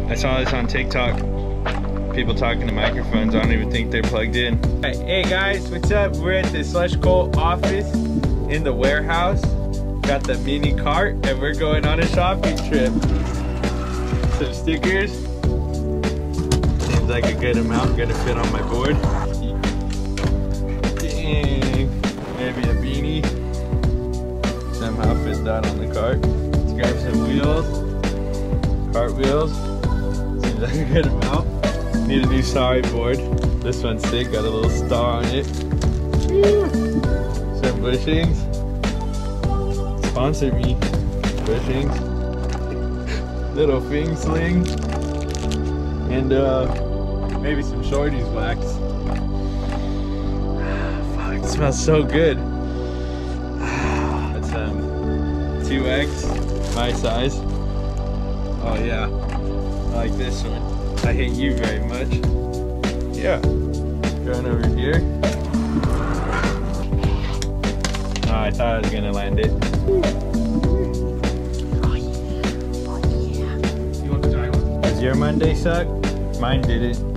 I saw this on TikTok. People talking to microphones. I don't even think they're plugged in. Hey guys, what's up? We're at the SlushCult office in the warehouse. Got the mini cart and we're going on a shopping trip. Some stickers. Seems like a good amount. Gonna fit on my board. Dang. Maybe a beanie. Somehow fit that on the cart. Let's grab some wheels. Cartwheels. Seems like a good amount. Need a new sorry board. This one's sick. Got a little star on it. Some bushings. Sponsor me. Bushings. Little fing sling. And maybe some shorties wax. Fuck, it smells so good. That's 2X, my size. Oh yeah, I like this one. I hate you very much. Yeah, going over here. Oh, I thought I was gonna land it. You want the giant one? Does your Monday suck? Mine didn't.